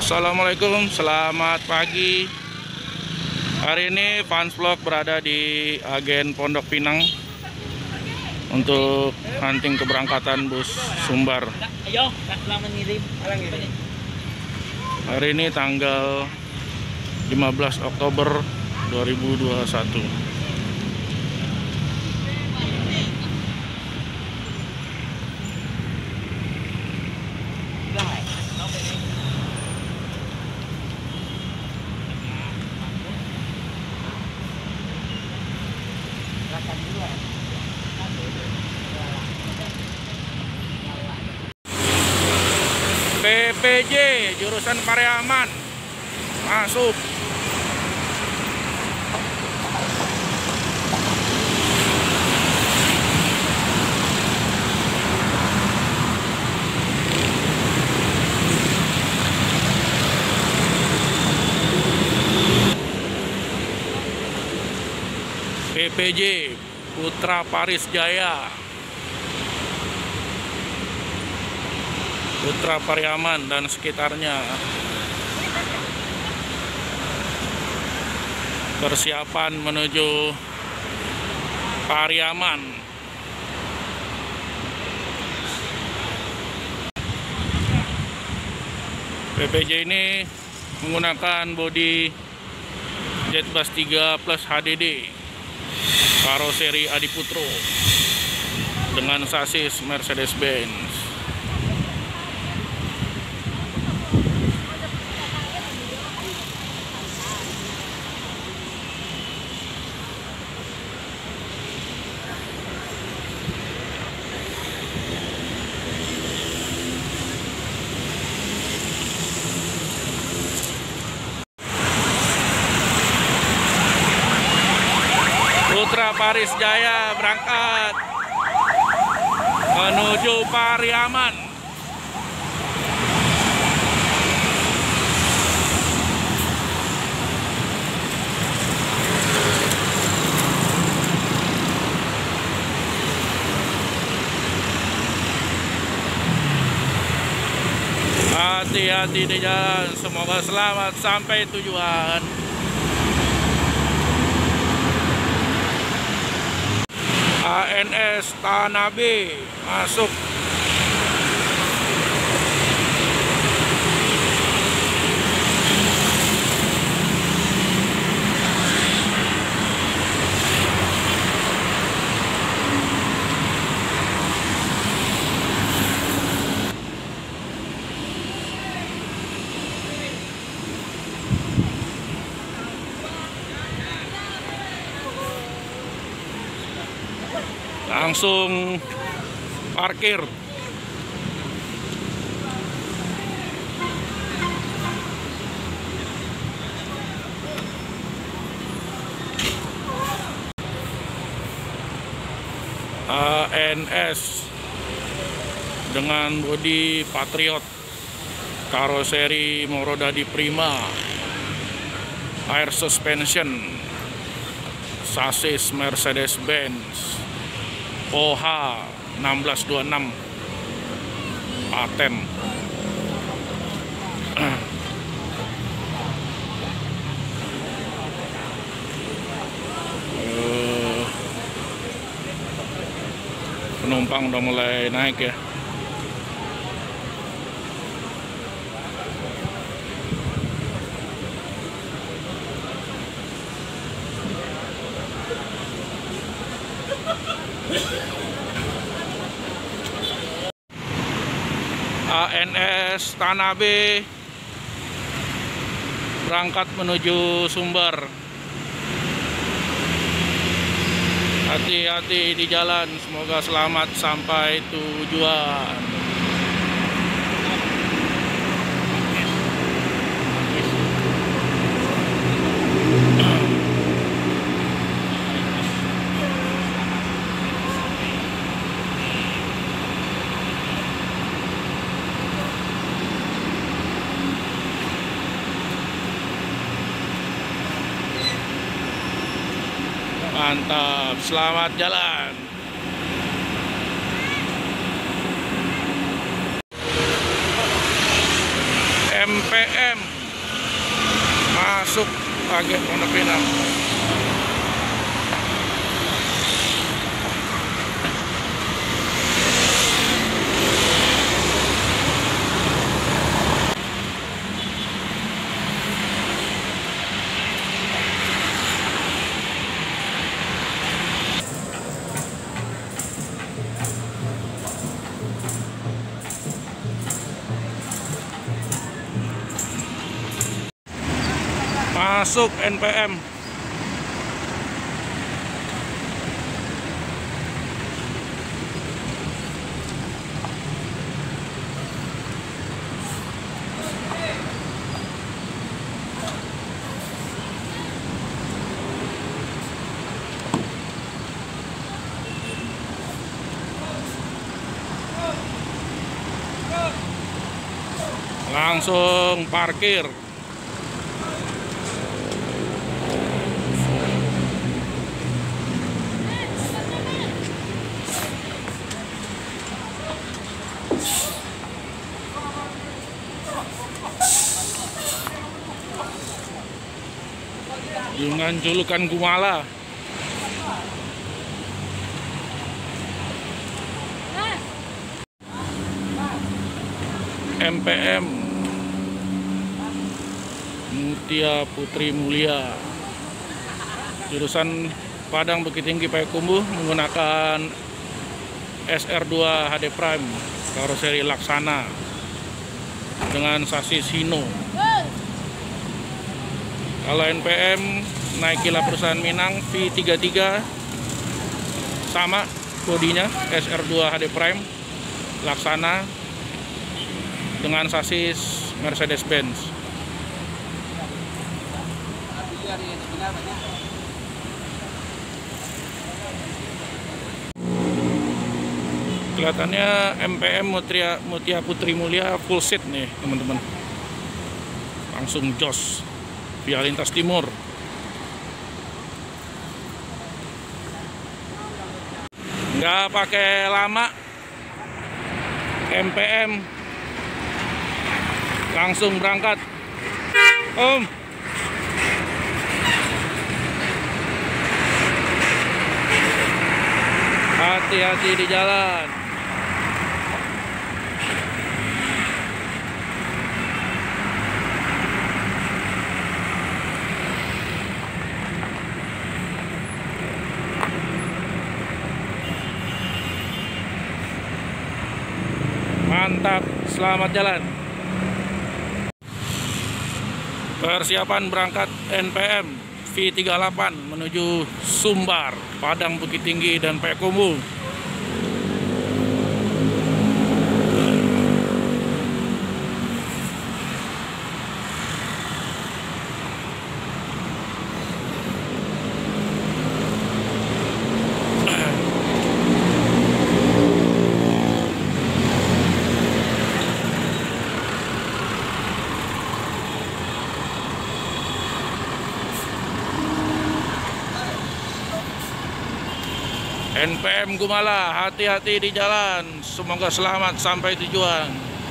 Assalamualaikum, selamat pagi. Hari ini Fans Vlog berada di agen Pondok Pinang untuk hunting keberangkatan bus Sumbar. Hari ini tanggal 15 Oktober 2021. PPJ jurusan Pariaman masuk. PPJ Putra Paris Jaya, Putra Pariaman dan sekitarnya. Persiapan menuju Pariaman. PPJ ini menggunakan bodi Jetbus 3 plus HDD karoseri Adiputro dengan sasis Mercedes-Benz. Putra Paris Jaya berangkat menuju Pariaman. Hati-hati di jalan, semoga selamat sampai tujuan. ANS Tanah B masuk. Langsung parkir. ANS dengan bodi Patriot, karoseri Morodadi Prima, air suspension, sasis Mercedes-Benz, OH 1626 paten. Penumpang udah mulai naik ya. ANS Tanah B berangkat menuju Sumbar. Hati-hati di jalan, semoga selamat sampai tujuan. Mantap, selamat jalan. MPM masuk agen Pondok Pinang. Masuk NPM. Langsung parkir. Dengan julukan Gumala. MPM Mutia Putri Mulia, jurusan Padang Bukit Tinggi Payakumbuh, menggunakan SR2 HD Prime karoseri Laksana dengan sasis Hino. Kalau NPM naikilah perusahaan Minang V33, sama bodinya SR2 HD Prime Laksana dengan sasis Mercedes-Benz. Kelihatannya MPM Mutia Putri Mulia full seat nih teman-teman, langsung jos via lintas timur. Nggak pakai lama, MPM langsung berangkat. Om, hati-hati di jalan. Mantap, selamat jalan. Persiapan berangkat NPM V38 menuju Sumbar, Padang Bukit Tinggi dan Payakumbuh. NPM Gumala, hati-hati di jalan. Semoga selamat sampai tujuan.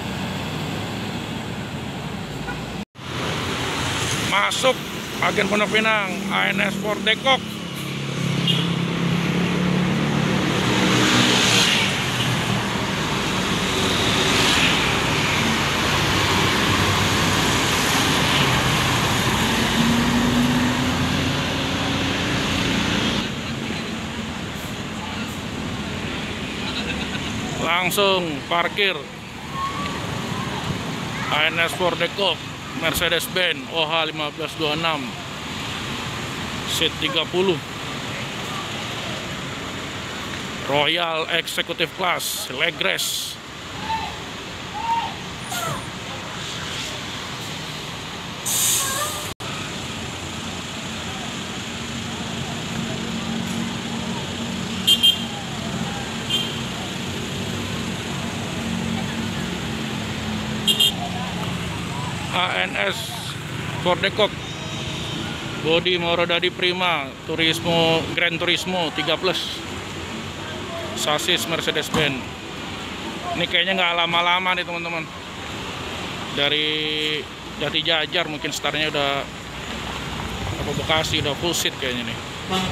Masuk agen Pondok Pinang, ANS Ford Dekok. Langsung parkir. ANS Ford Dekok Mercedes-Benz OH 1526 seat 30 Royal Executive Class leg rest. ANS Ford Dekok, bodi Morodadi Prima, Turismo Grand Turismo 3+, sasis Mercedes-Benz. Ini kayaknya nggak lama-lama nih teman-teman, dari Jati Jajar mungkin startnya udah, apa Bekasi udah full seat kayaknya nih.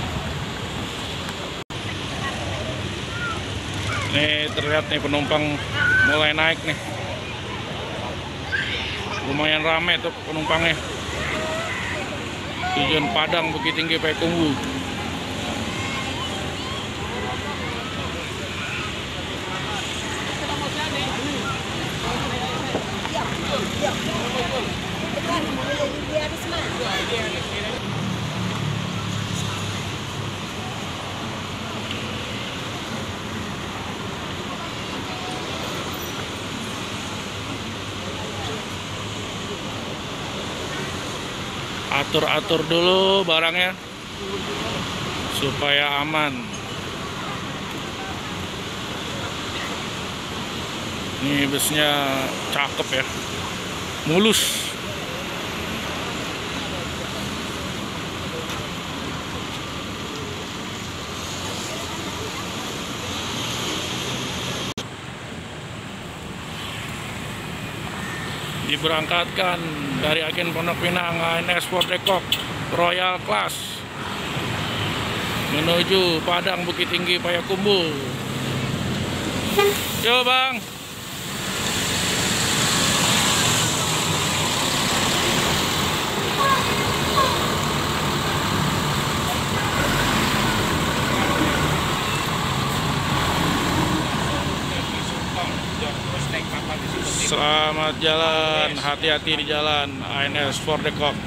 Nih terlihat nih penumpang mulai naik nih. Lumayan rame tuh penumpangnya. Tujuan Padang Bukit Tinggi Payakumbuh. Atur-atur dulu barangnya supaya aman. Ini busnya cakep ya, mulus. Diberangkatkan dari agen Pondok Pinang ANS Ford Depok Royal Class menuju Padang Bukit Tinggi Payakumbuh. Yo bang. Selamat jalan, hati-hati di jalan ANS Ford Depok.